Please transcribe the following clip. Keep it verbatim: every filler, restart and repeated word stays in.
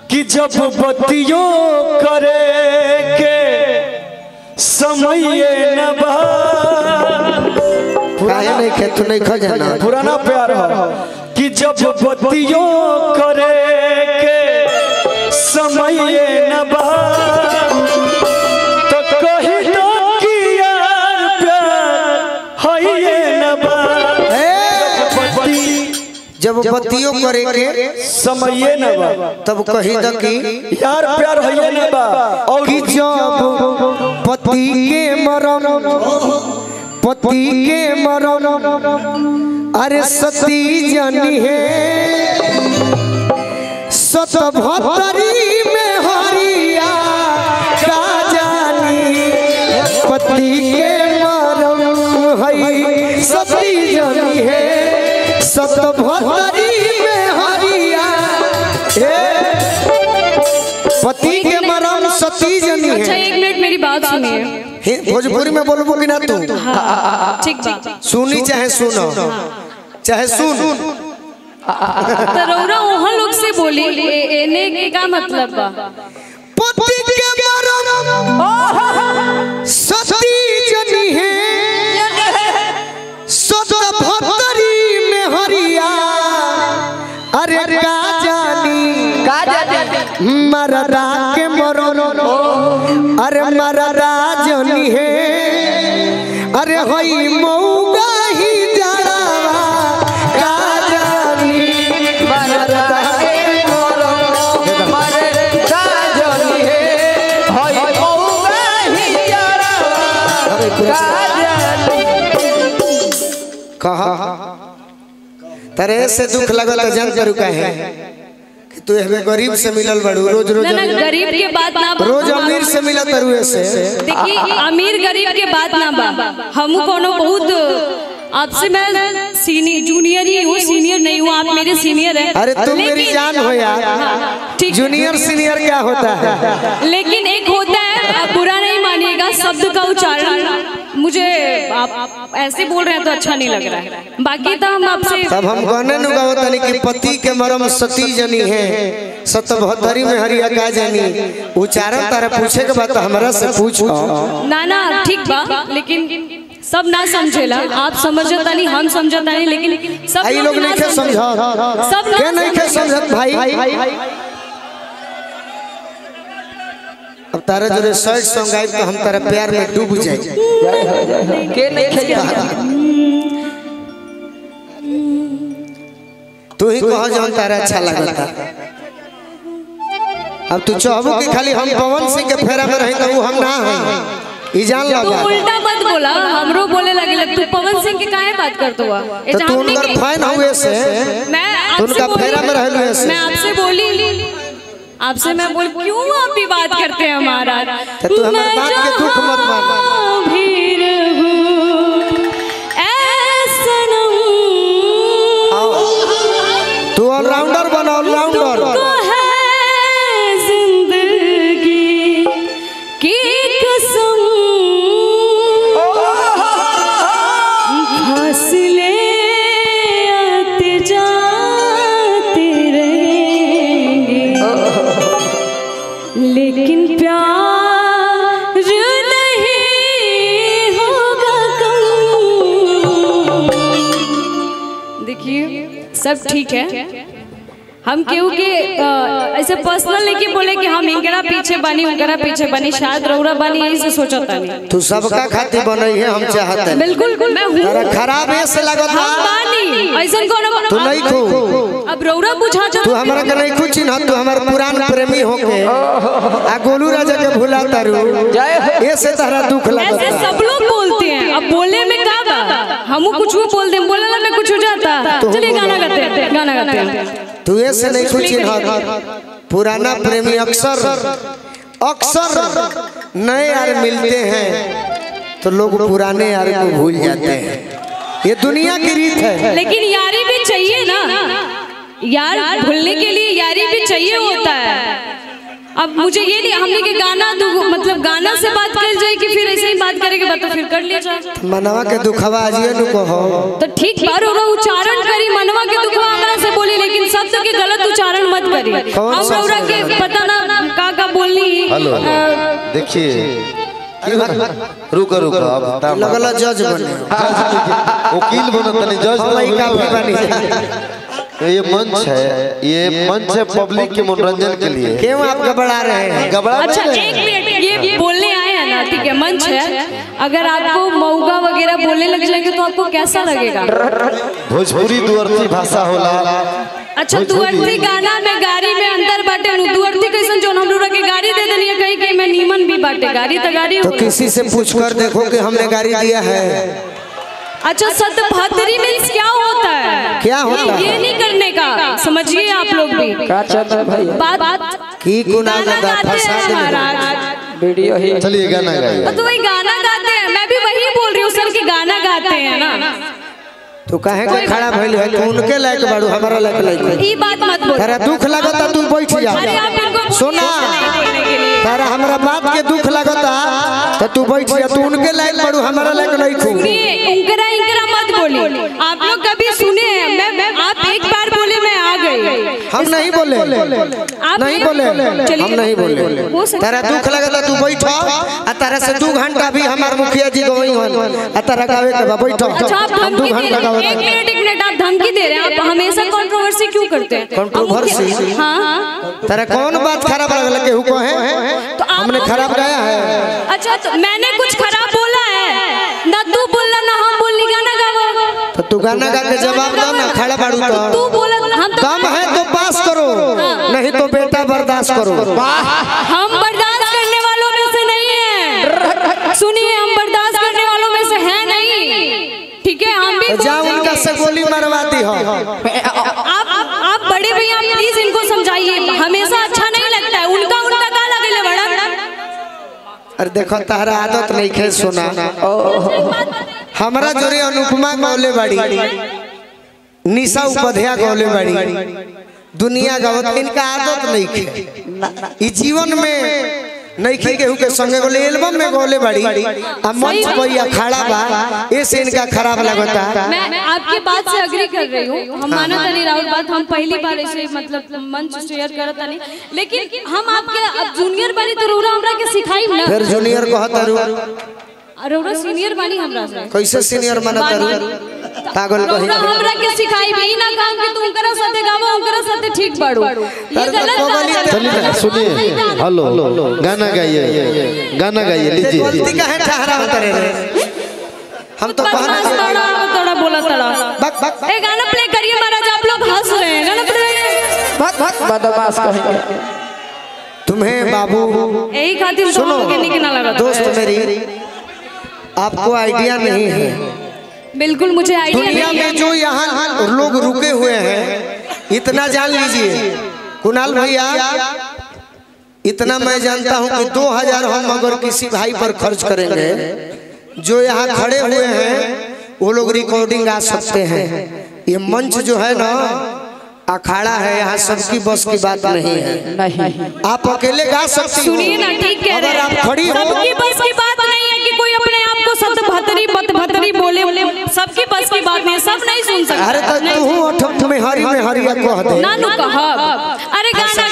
कि जब बतियों करे के समय न बा काहे नहीं खे तू नहीं खा जाना पुराना प्यार है कि जब बतियों करे के समय न बा तो कही तो कि यार प्यार है ये न बा जब बतियों करे के समय न बा तब कही तो कि यार प्यार है ये न बा और कि जब पति के मरण पति के मरण अरे सती जानी है सतभतरी में हरिया का जानी पति के मरण है सती जानी है सतभतरी में हरिया पति के मरण सती जानी है। अच्छा एक मिनट मेरी बात सुनिए। भोजपुरी में बोलबो कि ना तू? ठीक बात सुनी चाहे सुनो चाहे सुन तो रौरा वहाँ लोग से बोली एने के का मतलब बा पति के मरण सती जनी है सतभतरी में हरिया अरे का जानी का जानी मरदा के मरण अरे मरदा जनी है अरे होई मौगा ही जड़ावा का जानी मरदा के मरण मरदा जनी है होई मौगा ही जड़ावा का जानी कहा तरे से दुख लगल तो जान करू काहे कि तू हमें गरीब से मिलल बड़ू रोज रोज ना ना गरीब के बात ना बा रोज अमीर से मिलत तरुए से देखिए अमीर गरीब के बात ना बा हम कोनो बहुत आपसे मैं सीनियर जूनियर ही हूँ सीनियर नहीं हूँ आप मेरे सीनियर हैं। अरे तुम मेरी जान हो यार जूनियर सीनियर क्या होता है लेकिन एक होता है आप बुरा नहीं मानिएगा शब्द का उच्चारण मुझे आप ऐसे बोल रहे हैं तो अच्छा नहीं लग रहा है बाकी तो हम आपसे तब हम कहने न गावत नहीं कि पति के मरम सती जनी है सतभतरी में हरिया का जानी उच्चारण तारा पूछे के बाद हमरा से पूछ ना ना ठीक बा लेकिन सब ना समझेला आप समझता नहीं हम समझता नहीं लेकिन सब आई लोग नहीं के समझा सब के नहीं के समझत भाई अब तारा जो शर्ट सॉन्ग गाइब तो हम तारा प्यार में डूब जाए के नहीं खेल तू ही कह जो तारा अच्छा लगता अब तू चाहबो कि खाली हम पवन सिंह के फेरा में रही तो हम ना है ई जान ला तू उल्टा मत बोला हमरो बोले लगे तू पवन सिंह के काहे बात करत हुआ तो तू उनकर फैन हुए से मैं उनका फेरा में रहलू से मैं आपसे बोली आपसे मैं बोल क्यों आप भी बात करते हैं हमारा तो तू हमारी बात के दुख मत मान भीर तू ऑलराउंडर बना ऑलराउंडर जिंदगी की कसम फासले आते जाते रहेंगे लेकिन प्यार नहीं होगा कम। देखिए सब ठीक है हम क्यों के ऐसे पर्सनल लेके बोले कि हम इनकरा पीछे बनी उनकरा पीछे बनी शायद रौरा बनी यही से सोचता नहीं तू सबका खातिर बनई है हम चाहते हैं बिल्कुल मैं हूं तेरा खराब है से लगत हम बानी ऐसा कोनो तू नहीं खो अब रौरा पूछा तू हमरा के नहीं कुछ ना तू हमार पुरान प्रेमी होके आ गोलू राजा के भुला तारू ऐसे तारा दुख लगत ऐसे सब लोग बोलते हैं अब बोले में का बा हम कुछ भी बोल दे बोलला में कुछ हो जाता चलिए गाना गाते हैं गाना गाते हैं तू ऐसे नहीं कुछ ना पुराना प्रेमी अक्सर अक्सर नए यार मिलते हैं तो लोग पुराने यार को भूल जाते हैं ये दुनिया की रीत है लेकिन यारी भी चाहिए ना यार भूलने के लिए यारी भी चाहिए होता है अब मुझे ये नहीं हमने के गाना दो मतलब गाना से बात कर जाए कि फिर ऐसे ही बात करेंगे बात तो फिर कर लिया जाए मनवा के दुखवा आजिए नु कहो तो ठीक बार होगा उच्चारण करी मनवा के दुखवा हमरा से बोली लेकिन शब्द के गलत उच्चारण मत करी हम रौरा के पता ना का का बोलनी हेलो देखिए रुको रुको अब लगला जज बने वकील बनो तनी जज नहीं काफी बनी ये मंच है ये मंच है पब्लिक के मनोरंजन के लिए क्यों आप घबरा रहे हैं घबरा अच्छा एक मिनट ये बोलने आए हैं ना ठीक है मंच है अगर आपको मऊगा वगैरह बोलने लग जाएंगे तो आपको कैसा लगेगा भोजपुरी दुअर्थी भाषा होला अच्छा दुअर्थी गाना में गाड़ी में अंदर बाटे दुअर्थी कैसन जो हम लोग के गाड़ी दे देनी है कहीं कहीं में नीमन भी बाटे गाड़ी तो गाड़ी तो किसी से पूछकर देखो कि हमने गाड़ी दिया है अच्छा सतभद्री मीन्स क्या होता है क्या होता है ये नहीं करने का समझिए आप लोग भी बात बात की कुनाल दा फंसा दे महाराज वीडियो ही चलिए गाना गाइए तो वही गाना गाते हैं मैं भी वही बोल रही हूँ सर कि गाना गाते हैं ना तू काहे के खड़ा भइल है तू उनके लायक बाड़ू हमारा लायक लायक ये बात मत बोल तेरा दुख लगता तू बैठ जा अरे आप इनको सुना तेरा हमरा बात के दुख लगता तो तू बैठ जा तू उनके लायक बाड़ू हमारा लायक लायक सुनिए उनकरा इनकरा मत बोलिए आप लोग कभी सुने हैं मैं आप एक बार बोले मैं आ गई हम नहीं बोले आप नहीं बोले हम नहीं बोले तेरा दुख लगता तू बैठ आ तेरा से दो घंटा भी हमार मुखिया जी गवई हन आ तेरा गावे के बैठ अच्छा आप हम दो धमकी दे घंटा रहे हैं एक मिनट एक मिनट आप धमकी दे रहे हैं आप हमेशा कंट्रोवर्सी क्यों करते हैं कंट्रोवर्सी हाँ तेरा कौन बात खराब लगल केहू को है तो हमने खराब गाया है अच्छा तो मैंने कुछ खराब बोला है ना तू बोलना ना हम बोलनी गाना गावा तो तू गाना गा के जवाब दो ना खड़ा बाड़ू तो तू बोला हम तो दम है तो पास करो नहीं तो बेटा बर्दाश्त करो हम बर्दाश्त करने वालों में से नहीं है सुनिए हम बर्दाश्त करने वालों में से है नहीं ठीक है हम भी जा उनका से गोली मरवाती हो आप आप बड़े भैया प्लीज इनको समझाइए हमेशा अच्छा नहीं लगता है उनका उनका का लगेले बड़ा अरे देखो तारा आदत नहीं खे सुना हमरा जोरे अनुपमा गौले बाड़ी निशा उपाध्याय गौले बाड़ी दुनिया गवत इनका आदत नहीं खे ई जीवन में नहीं खे केहू के संगे गोले एल्बम में गौले बाड़ी आ मंच पर या खड़ा बा ऐसे इनका खराब लगता मैं आपकी बात से अग्री कर रही हूँ हम माना तनी राहुल बात हम पहली बार ऐसे मतलब मंच शेयर करत नहीं लेकिन हम आपके अब जूनियर बनी तो रौरा हमरा के सिखाई ना फिर जूनियर कहत रू रौरा सीनियर बनी हमरा से कैसे सीनियर मानत रू पागल कहीं रौरा हमरा के सिखाई भी ना काम कि तुम करा साथे गावो ओकरा साथे ठीक बाड़ू ये गलत बात है चलिए ना सुनिए हेलो गाना गाइए गाना गाइए लीजिए गलती का है ठहरा उतरे रे हम तो बस तड़ा तड़ा बोला तड़ा बक बक ए गाना प्ले करिए महाराज आप लोग हंस रहे हैं गाना प्ले बक बक बदमाश कहेंगे तुम्हें बाबू यही खातिर सुनो के निकलना लगा दोस्त मेरी आपको आइडिया नहीं है बिल्कुल मुझे आइडिया दुनिया नहीं में जो यहाँ लोग रुके हुए हैं इतना जान लीजिए कुणाल भैया इतना मैं जानता हूँ कि दो हजार हम अगर किसी भाई पर खर्च करेंगे जो यहाँ खड़े हुए हैं वो लोग रिकॉर्डिंग आ सकते हैं ये मंच जो है ना अखाड़ा है यहाँ सबकी बस की बात नहीं है नहीं आप अकेले गा सकती हो सुनिए ना ठीक कह रहे हैं अगर आप खड़ी हो सबकी बस की बात नहीं है कि कोई अपने आप को सत भतरी बत भतरी बोले सबकी बस की बात नहीं सब नहीं सुन सकते अरे तो तू अठम में हरी में हरिया कह दे ना नु कह अरे गाना